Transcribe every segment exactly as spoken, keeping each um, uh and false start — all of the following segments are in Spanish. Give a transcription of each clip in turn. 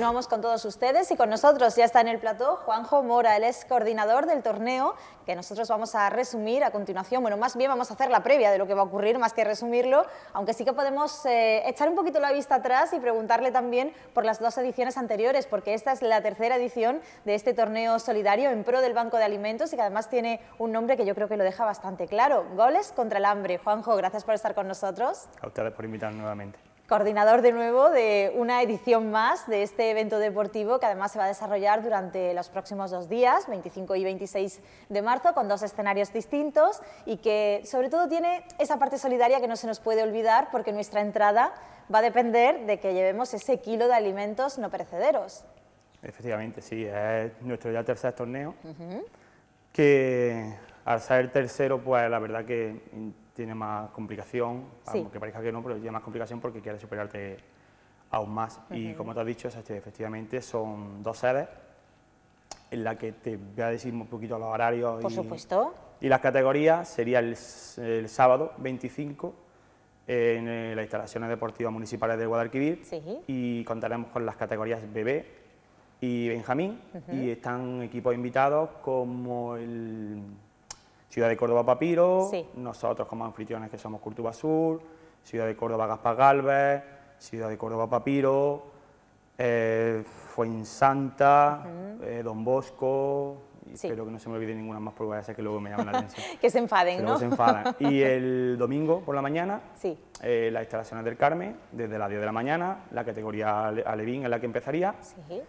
continuamos con todos ustedes y con nosotros ya está en el plató Juanjo Mora, él es coordinador del torneo que nosotros vamos a resumir a continuación. Bueno, más bien vamos a hacer la previa de lo que va a ocurrir más que resumirlo, aunque sí que podemos eh, echar un poquito la vista atrás y preguntarle también por las dos ediciones anteriores, porque esta es la tercera edición de este torneo solidario en pro del Banco de Alimentos y que además tiene un nombre que yo creo que lo deja bastante claro: Goles contra el hambre. Juanjo, gracias por estar con nosotros. A ustedes por invitarnos nuevamente. Coordinador de nuevo de una edición más de este evento deportivo que además se va a desarrollar durante los próximos dos días, veinticinco y veintiséis de marzo, con dos escenarios distintos y que sobre todo tiene esa parte solidaria que no se nos puede olvidar, porque nuestra entrada va a depender de que llevemos ese kilo de alimentos no perecederos. Efectivamente, sí, es nuestro ya tercer torneo, uh-huh. que al ser el tercero, pues la verdad que tiene más complicación, sí. aunque parezca que no, pero tiene más complicación porque quiere superarte aún más. Uh-huh. Y como te has dicho, efectivamente son dos sedes, en la que te voy a decir un poquito los horarios. Por y, supuesto. Y las categorías sería el, el sábado veinticinco en las instalaciones deportivas municipales de Guadalquivir, sí. y contaremos con las categorías bebé y Benjamín, uh-huh. y están equipos invitados como el Ciudad de Córdoba Papiro, sí. nosotros como anfitriones que somos Curtuba Sur, Ciudad de Córdoba Gaspar Galvez, Ciudad de Córdoba Papiro, eh, Fuensanta, uh-huh. eh, Don Bosco, y sí. espero que no se me olvide ninguna más porque voy a hacer que luego me llamen la atención. Que se enfaden, que ¿no? Luego se enfadan. Y el domingo por la mañana, sí. eh, las instalaciones del Carmen, desde las diez de la mañana, la categoría Alevín es la que empezaría, sí.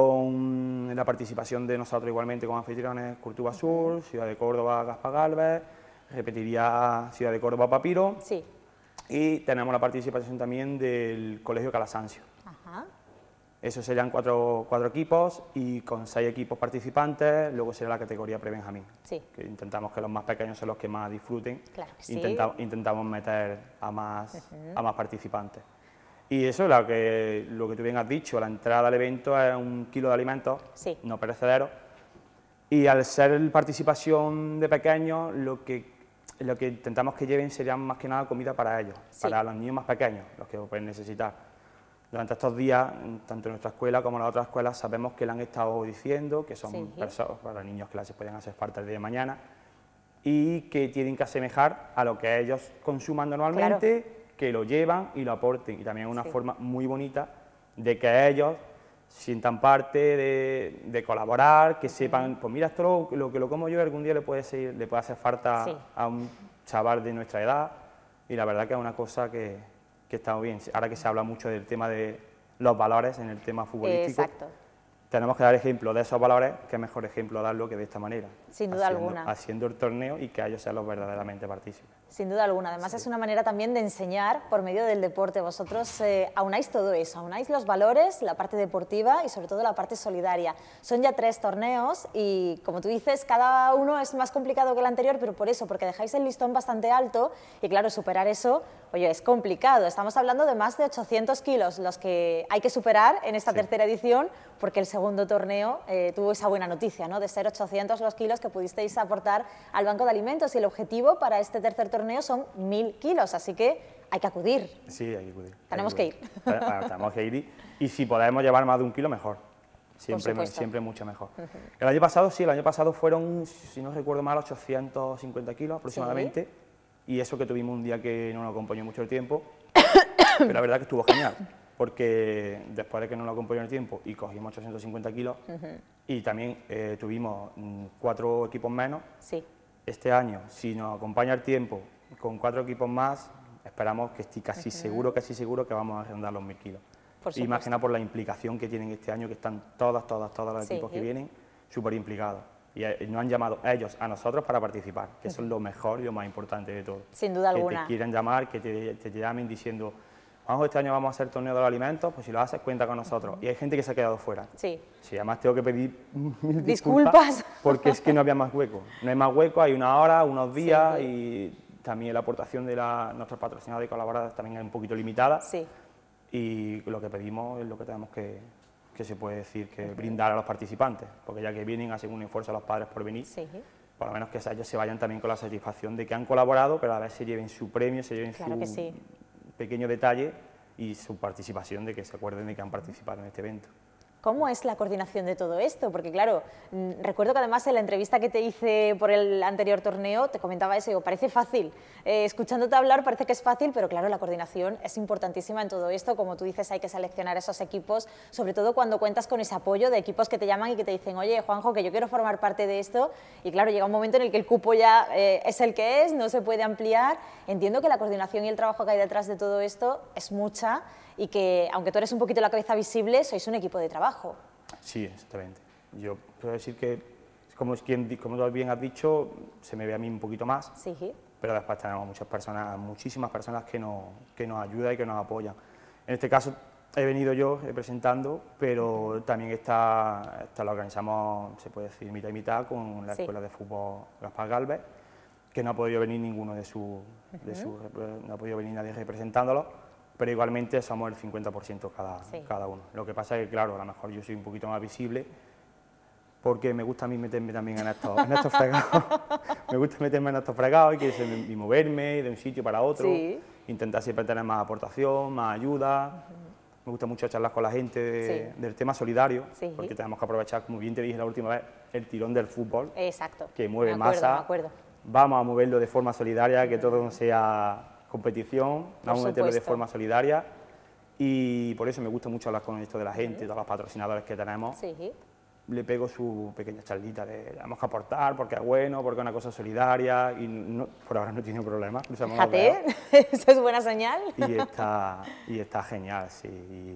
con la participación de nosotros igualmente como anfitriones Curtuba Sur, Ciudad de Córdoba Gaspar Galvez, repetiría Ciudad de Córdoba Papiro, sí. y tenemos la participación también del Colegio Calasancio. Ajá. Esos serían cuatro, cuatro equipos y con seis equipos participantes, luego sería la categoría pre-Benjamín, sí. que intentamos que los más pequeños sean los que más disfruten, claro, sí. Intenta, intentamos meter a más, uh-huh. a más participantes. Y eso es lo que, lo que tú bien has dicho, la entrada al evento es un kilo de alimentos, sí. no perecederos, y al ser participación de pequeños, lo que, lo que intentamos que lleven sería más que nada comida para ellos, sí. para los niños más pequeños, los que pueden necesitar. Durante estos días, tanto en nuestra escuela como en las otras escuelas, sabemos que le han estado diciendo que son sí. personas, para niños que les pueden hacer falta el día de mañana, y que tienen que asemejar a lo que ellos consuman normalmente, claro. que lo llevan y lo aporten, y también es una sí. forma muy bonita de que ellos sientan parte de, de colaborar, que sepan, pues mira, esto lo, lo que lo como yo algún día le puede, ser, le puede hacer falta sí. a un chaval de nuestra edad, y la verdad que es una cosa que, que está muy bien. Ahora que se habla mucho del tema de los valores en el tema futbolístico, exacto. tenemos que dar ejemplo de esos valores, qué mejor ejemplo darlo que de esta manera. Sin duda haciendo, alguna. Haciendo el torneo y que ellos sean los verdaderamente partícipes. Sin duda alguna. Además sí. es una manera también de enseñar por medio del deporte. Vosotros eh, aunáis todo eso, aunáis los valores, la parte deportiva y sobre todo la parte solidaria. Son ya tres torneos y, como tú dices, cada uno es más complicado que el anterior, pero por eso, porque dejáis el listón bastante alto y claro, superar eso, oye, es complicado. Estamos hablando de más de ochocientos kilos los que hay que superar en esta sí. tercera edición, porque el segundo torneo eh, tuvo esa buena noticia, ¿no?, de ser ochocientos los kilos que pudisteis aportar al Banco de Alimentos, y el objetivo para este tercer torneo son mil kilos, así que hay que acudir. Sí, hay que acudir. Tenemos que, que ir. Bueno, tenemos que ir y, y si podemos llevar más de un kilo, mejor. Siempre, siempre mucho mejor. Uh-huh. El año pasado, sí, el año pasado fueron, si no recuerdo mal, ochocientos cincuenta kilos aproximadamente, ¿sí? Y eso que tuvimos un día que no nos acompañó mucho el tiempo, pero la verdad que estuvo genial, porque después de que no nos acompañó el tiempo y cogimos ochocientos cincuenta kilos, uh-huh. y también eh, tuvimos mm, cuatro equipos menos, sí. este año, si nos acompaña el tiempo, con cuatro equipos más, esperamos que estoy casi uh-huh. seguro, casi seguro que vamos a rondar los mil kilos. Y más que nada por la implicación que tienen este año, que están todas, todas, todos los sí, equipos que vienen súper implicados. Y nos han llamado a ellos, a nosotros, para participar, que eso es lo mejor y lo más importante de todo. Sin duda alguna. Que te quieran llamar, que te, te llamen diciendo, Juanjo, este año vamos a hacer torneo de los alimentos, pues si lo haces, cuenta con nosotros. Uh-huh. Y hay gente que se ha quedado fuera. Sí. Sí, además tengo que pedir mil disculpas, disculpas, porque es que no había más hueco. No hay más hueco, hay una hora, unos días, sí. y también la aportación de la, nuestros patrocinadores y colaboradores también es un poquito limitada. Sí. Y lo que pedimos es lo que tenemos que, que se puede decir, que uh-huh. brindar a los participantes, porque ya que vienen, hacen un esfuerzo a los padres por venir, sí. por lo menos que ellos se vayan también con la satisfacción de que han colaborado, pero a la vez se lleven su premio, se lleven claro su sí. pequeño detalle y su participación, de que se acuerden de que han participado en este evento. ¿Cómo es la coordinación de todo esto? Porque claro, recuerdo que además en la entrevista que te hice por el anterior torneo te comentaba eso, digo, parece fácil, eh, escuchándote hablar parece que es fácil, pero claro, la coordinación es importantísima en todo esto, como tú dices, hay que seleccionar esos equipos, sobre todo cuando cuentas con ese apoyo de equipos que te llaman y que te dicen, oye, Juanjo, que yo quiero formar parte de esto, y claro, llega un momento en el que el cupo ya eh, es el que es, no se puede ampliar. Entiendo que la coordinación y el trabajo que hay detrás de todo esto es mucha, y que, aunque tú eres un poquito la cabeza visible, sois un equipo de trabajo. Sí, exactamente. Yo puedo decir que, como, es quien, como tú bien has dicho, se me ve a mí un poquito más, Sí. pero después tenemos muchas personas, muchísimas personas que nos, que nos ayudan y que nos apoyan. En este caso he venido yo representando, pero también está, está lo organizamos, se puede decir, mitad y mitad con la Sí. Escuela de Fútbol Gaspar Galvez, que no ha podido venir ninguno de sus, uh-huh. de su, no ha podido venir nadie representándolo, pero igualmente somos el cincuenta por ciento cada, sí. cada uno. Lo que pasa es que, claro, a lo mejor yo soy un poquito más visible, porque me gusta a mí meterme también en estos, en estos fregados, me gusta meterme en estos fregados y, que se, y moverme de un sitio para otro, sí. intentar siempre tener más aportación, más ayuda, uh-huh. me gusta mucho charlar con la gente de, sí. del tema solidario, sí. porque tenemos que aprovechar, como bien te dije la última vez, el tirón del fútbol, exacto. que mueve me acuerdo, masa, me acuerdo. Vamos a moverlo de forma solidaria, que todo no sea competición, vamos a meterlo de forma solidaria, y por eso me gusta mucho hablar con esto de la gente, todos los patrocinadores que tenemos. Sí. Le pego su pequeña charlita de tenemos que aportar porque es bueno, porque es una cosa solidaria, y no, por ahora no tiene problema. Fíjate, eso es buena señal. Y está, y está genial, sí.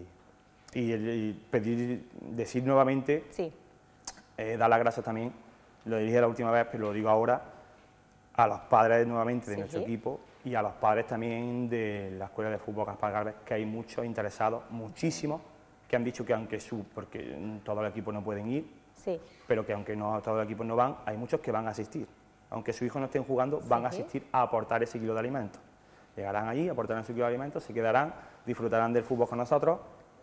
Y, y, y pedir, decir nuevamente, sí. eh, dar las gracias también, lo dije la última vez, pero lo digo ahora, a los padres nuevamente de sí. nuestro equipo, y a los padres también de la Escuela de Fútbol Gaspar Galvez, que hay muchos interesados, muchísimos, que han dicho que aunque su, porque todo el equipo no pueden ir, sí. pero que aunque no todo el equipo no van, hay muchos que van a asistir. Aunque sus hijos no estén jugando, van sí. a asistir a aportar ese kilo de alimentos. Llegarán allí, aportarán su kilo de alimentos, se quedarán, disfrutarán del fútbol con nosotros,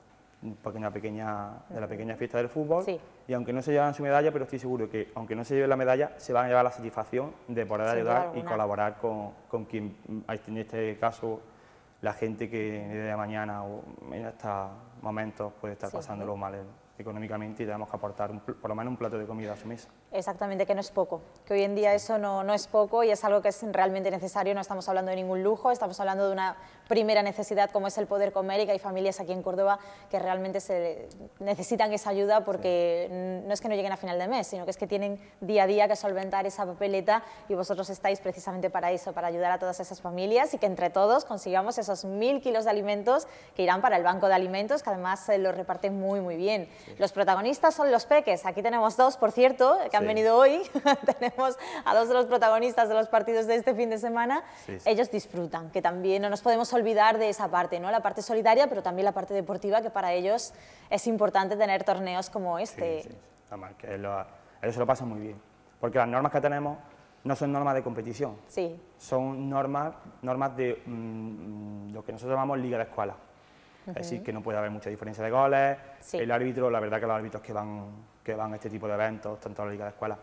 una pequeña, de la pequeña fiesta del fútbol, sí. y aunque no se llevan su medalla, pero estoy seguro que aunque no se lleven la medalla, se van a llevar la satisfacción de poder sí, ayudar y colaborar con, con quien, en este caso, la gente que el día de mañana o en estos momentos puede estar sí, pasándolo sí. mal económicamente, y tenemos que aportar un, por lo menos un plato de comida a su mesa. Exactamente, que no es poco, que hoy en día eso no, no es poco y es algo que es realmente necesario, no estamos hablando de ningún lujo, estamos hablando de una primera necesidad como es el poder comer, y que hay familias aquí en Córdoba que realmente se necesitan esa ayuda porque sí. no es que no lleguen a final de mes, sino que es que tienen día a día que solventar esa papeleta, y vosotros estáis precisamente para eso, para ayudar a todas esas familias y que entre todos consigamos esos mil kilos de alimentos que irán para el banco de alimentos, que además se los reparten muy muy bien. Sí. Los protagonistas son los peques, aquí tenemos dos, por cierto, que han sí. venido hoy, tenemos a dos de los protagonistas de los partidos de este fin de semana, sí, sí. ellos disfrutan, que también no nos podemos olvidar de esa parte, ¿no? La parte solidaria, pero también la parte deportiva, que para ellos es importante tener torneos como este. Sí, sí. Además, que lo, ellos se lo pasan muy bien, porque las normas que tenemos no son normas de competición, sí. son normas, normas de mmm, lo que nosotros llamamos liga de escuela. Es decir, que no puede haber mucha diferencia de goles, sí. el árbitro, la verdad que los árbitros que van, que van a este tipo de eventos, tanto a la liga de escuela,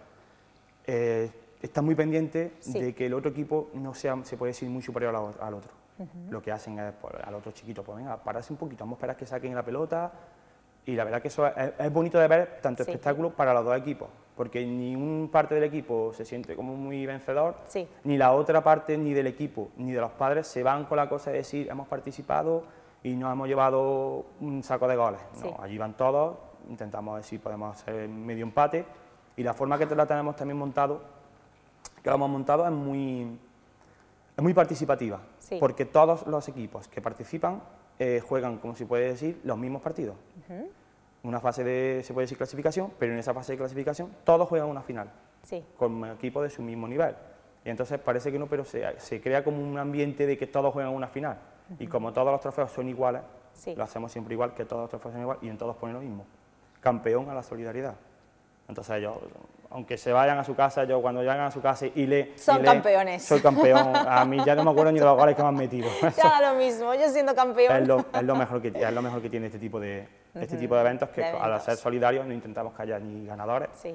eh, están muy pendientes sí. de que el otro equipo no sea, se puede decir, muy superior al, al otro. Uh-huh. Lo que hacen es, pues, al otro chiquito, pues venga, pararse un poquito, vamos a esperar que saquen la pelota, y la verdad que eso es, es bonito de ver, tanto sí. espectáculo para los dos equipos, porque ni una parte del equipo se siente como muy vencedor, sí. ni la otra parte, ni del equipo, ni de los padres, se van con la cosa de decir, hemos participado y nos hemos llevado un saco de goles. Sí. No, allí van todos, intentamos ver si podemos hacer medio empate, y la forma que la tenemos también montado, que lo hemos montado, es muy, es muy participativa, sí. porque todos los equipos que participan eh, juegan, como se puede decir, los mismos partidos. Uh-huh. Una fase de, se puede decir, clasificación, pero en esa fase de clasificación todos juegan una final, sí. con equipos de su mismo nivel. Y entonces parece que no, pero se, se crea como un ambiente de que todos juegan una final. Uh-huh. Y como todos los trofeos son iguales, sí. lo hacemos siempre igual, que todos los trofeos son iguales, y en todos ponen lo mismo. Campeón a la solidaridad. Entonces yo, aunque se vayan a su casa, yo cuando llegan a su casa y le... Son y le, campeones. Soy campeón, a mí ya no me acuerdo ni de los goles que me han metido. Ya lo mismo, yo siendo campeón. Es lo, es lo, mejor, que, es lo mejor que tiene este tipo de, uh-huh. este tipo de eventos, que de eventos. Al ser solidarios no intentamos que haya ni ganadores, sí.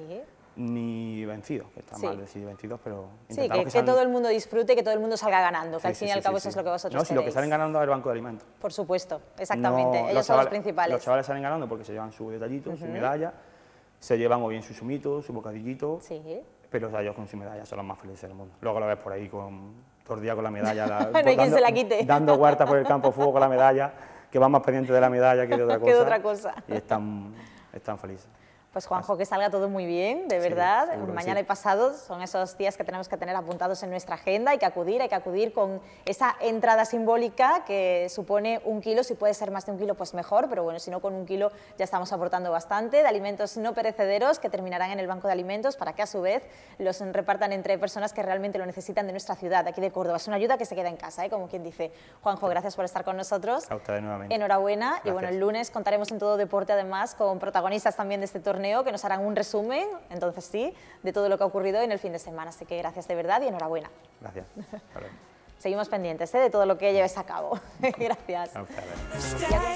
ni vencidos, que está sí. mal decir vencidos, pero sí, que, que, que todo el mundo disfrute, que todo el mundo salga ganando, que sí, al fin sí, y al cabo sí, eso sí. es lo que vosotros No, si lo que salen ganando es el banco de alimentos. Por supuesto, exactamente, no, ellos los son chavales, los principales. Los chavales salen ganando porque se llevan su detallito, uh-huh. su medalla, se llevan o bien su zumito, su bocadillito, sí. pero o sea, ellos con su medalla son los más felices del mundo. Luego lo ves por ahí con, todo el día con la medalla, la, no hay dando, quien se la quite. Dando huertas por el campo de fútbol con la medalla, que van más pendientes de la medalla que de otra cosa. que de otra cosa. Y están, están felices. Pues Juanjo, que salga todo muy bien, de verdad. Sí, mañana sí. y pasado son esos días que tenemos que tener apuntados en nuestra agenda, hay que acudir, hay que acudir con esa entrada simbólica que supone un kilo, si puede ser más de un kilo pues mejor, pero bueno, si no con un kilo ya estamos aportando bastante, de alimentos no perecederos que terminarán en el banco de alimentos para que a su vez los repartan entre personas que realmente lo necesitan de nuestra ciudad, de aquí de Córdoba. Es una ayuda que se queda en casa, ¿eh? Como quien dice. Juanjo, gracias por estar con nosotros. A ustedes nuevamente. Enhorabuena. Gracias. Y bueno, el lunes contaremos en Todo Deporte además con protagonistas también de este torneo que nos harán un resumen, entonces sí, de todo lo que ha ocurrido en el fin de semana. Así que gracias de verdad y enhorabuena. Gracias. Seguimos pendientes ¿eh? de todo lo que lleves a cabo. Gracias.